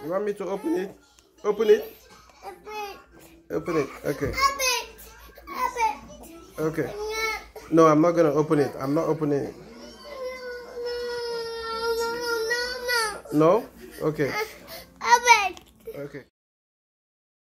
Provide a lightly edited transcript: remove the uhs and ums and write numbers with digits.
You want me to open it? Open it? Open it. Okay. Okay. No, I'm not going to open it. I'm not opening it. No? Okay. Okay.